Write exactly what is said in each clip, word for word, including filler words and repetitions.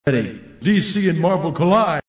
Ready. D C and Marvel collide.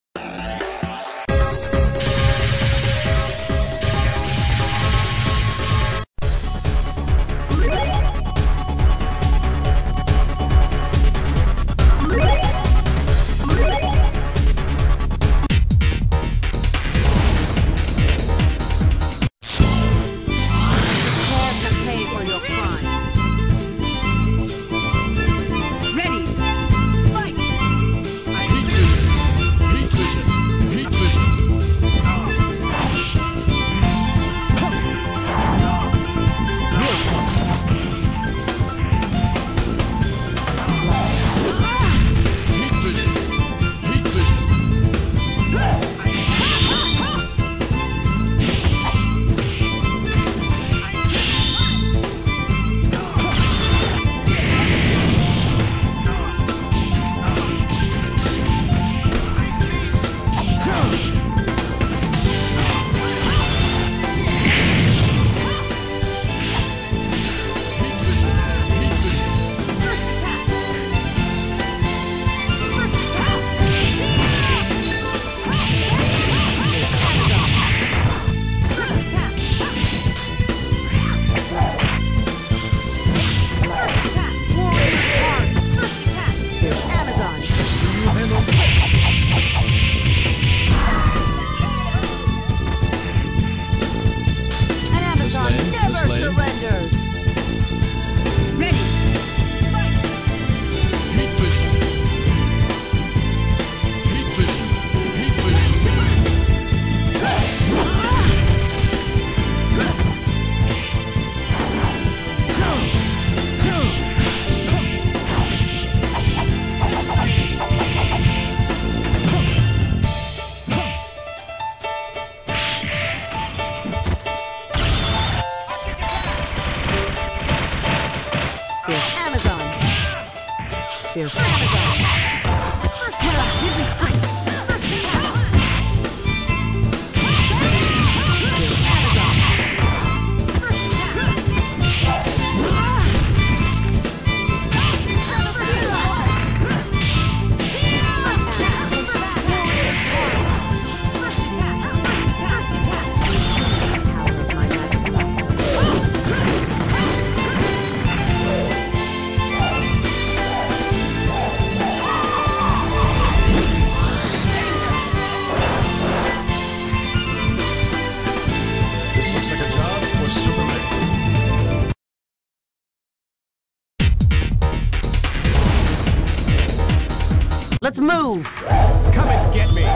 Let's move! Come and get me!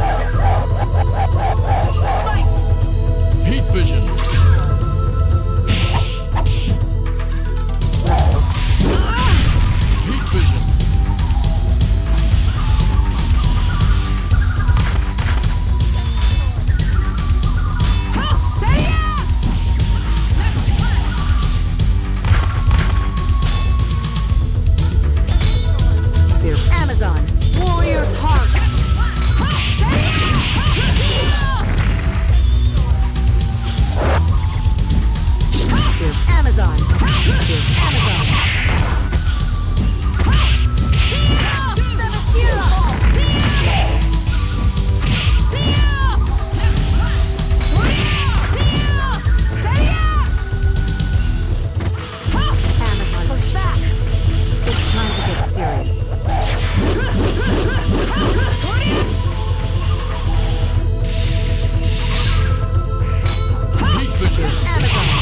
Fight! Heat vision! Heat vision! There's Amazon! Warrior's heart! There's Amazon! There's Amazon! Amazon, push back! It's time to get serious. Heat vision! Amazon!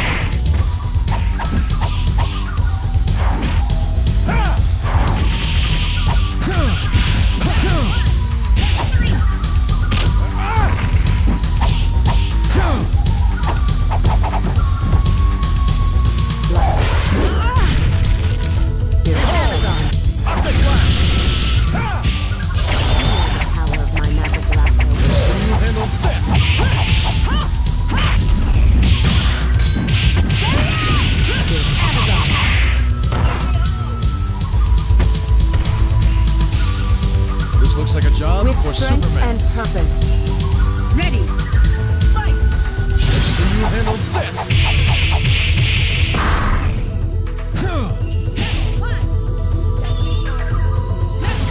Looks like a job With for strength Superman. and purpose. Ready! Fight! Let's see you handle this!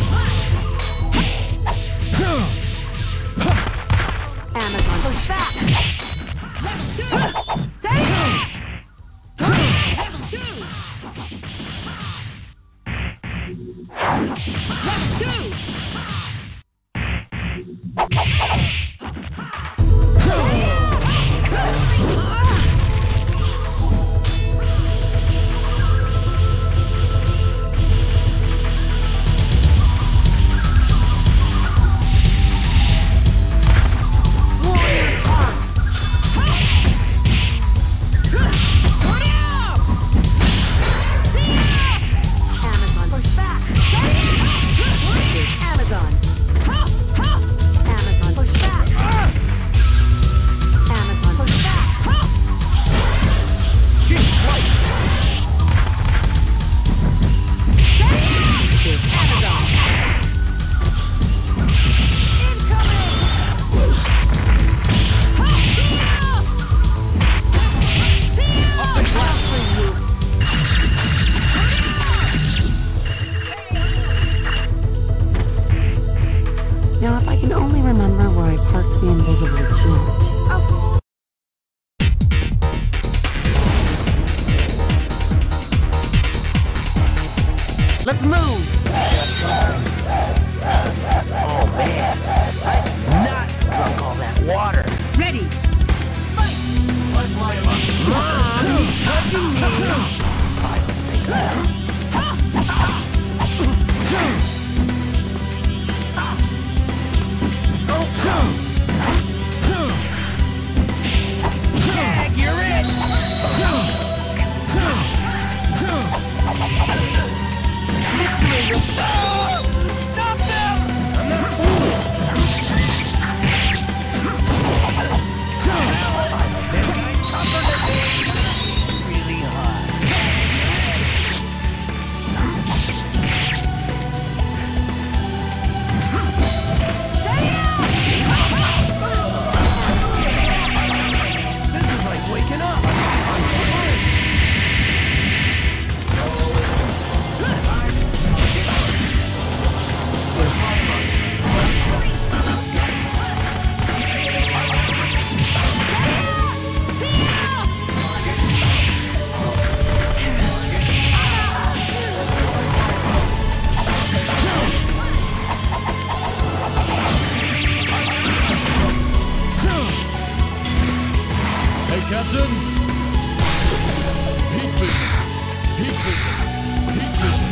Now, if I can only remember where I parked the invisible jet. Oh. Let's move! Oh man, I'm not drunk all that water. Ready. Fight. Let's light him up. Mom, he's touching me. I don't think so. Tag, you're it. Victory. Stop them! I'm not a fool. Really hard. This is like waking up. Hey, Captain. Heat vision. Heat vision. Heat vision.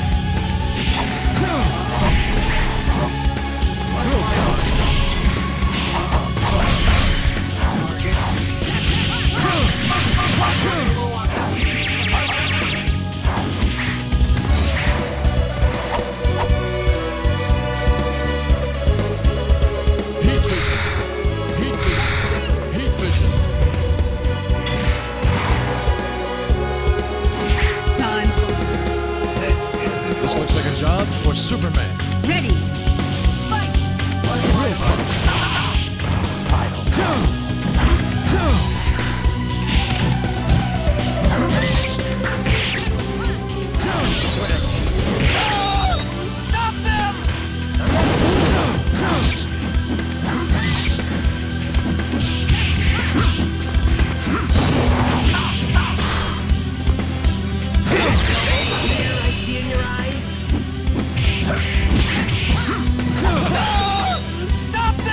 Heat vision. Heat vision. Heat vision. Time. This isn't. This looks like a job for Superman. Ready. Fight. I don't know. Stop them! I see in your eyes. Stop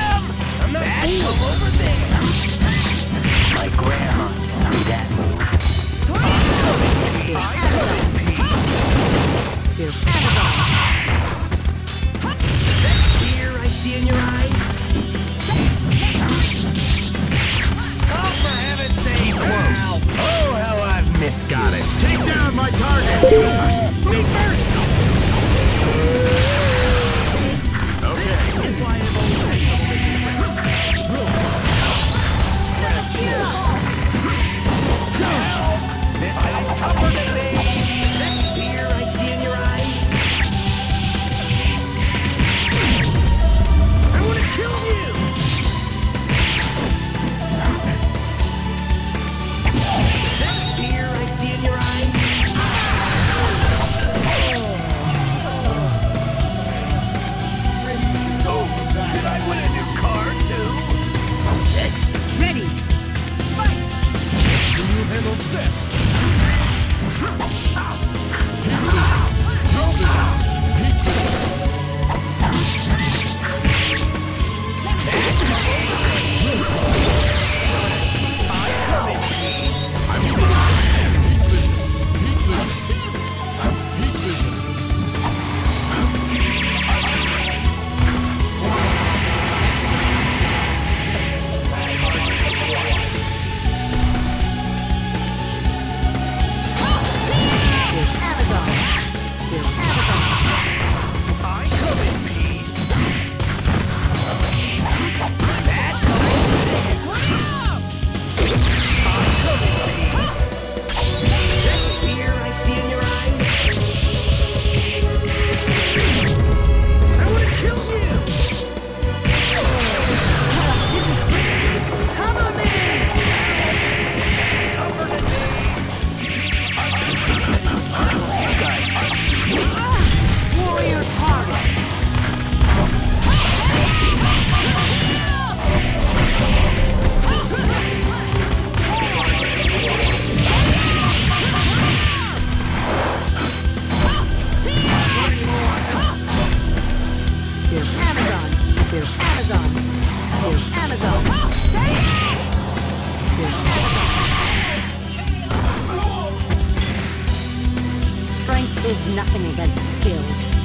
know that skill.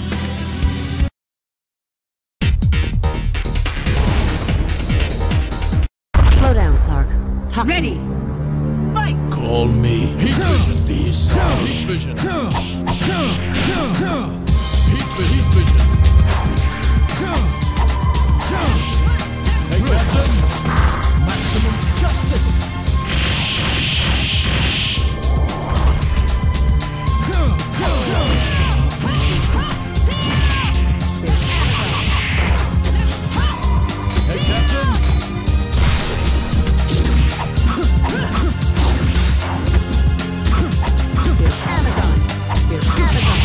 Slow down, Clark. Talk Ready. to me. Fight. Call me Heat Vision. These are Heat Vision. Heat Vision. Heat Vision. Hey, Captain. Maximum justice. Hey, Captain. Amazon. Here's Amazon.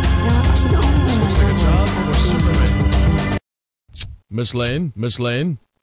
Miss Lane, Miss Lane.